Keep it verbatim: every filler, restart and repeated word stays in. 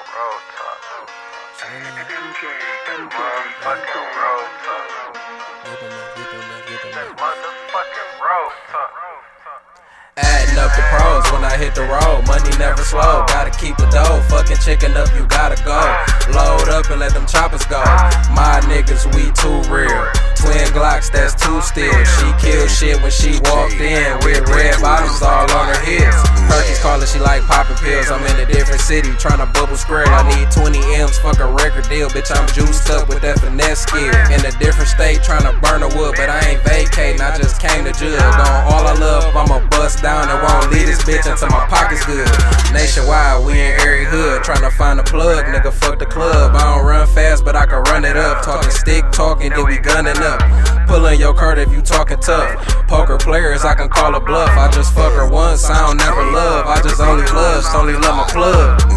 Road talk. Motherfucking road talk. That motherfucking road talk. Adding up the pros when I hit the road, money never slow. Gotta keep the dough, fucking chicken up, you gotta go. Load up and let them choppers go. My niggas, we too real. Twin Glocks, that's two still. She killed shit when she walked in with red bottoms all on her hips. Perky's calling, she like popping pills. I'm in a different city, tryna bubble square. I need twenty M's, fuck a record deal. Bitch, I'm juiced up with that finesse skill. In a different state, tryna burn the wood, but I ain't vacating, I just came to judge. On all I love, I'ma bust down and won't leave this bitch until my pocket's good. Nationwide, we in every hood, tryna find a plug, nigga, fuck the club. I don't run fast, but I can run it up. Talking stick, talking, then we gunning up. Pulling your card if you talking tough. Poker players, I can call a bluff. I just fuck her once, I don't never love. I just only lust, only love my plug.